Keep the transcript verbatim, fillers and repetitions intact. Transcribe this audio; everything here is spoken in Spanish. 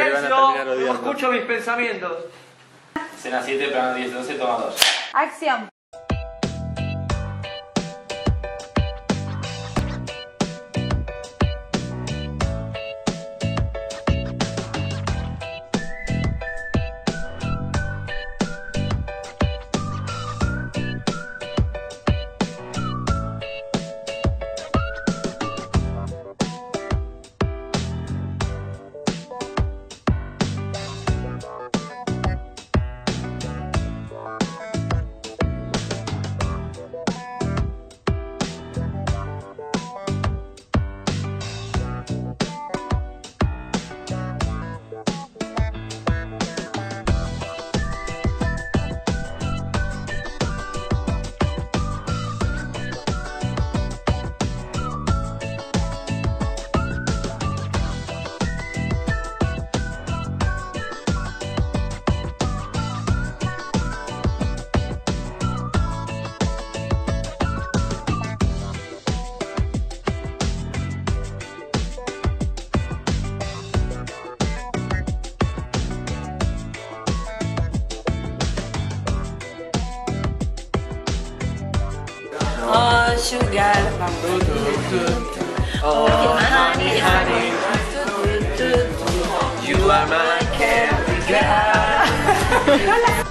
van a terminar Silencio, odiando. no escucho mis pensamientos. Escena siete, plano diez, doce, toma dos. Acción. Oh sugar, oh honey, honey, you are my candy girl.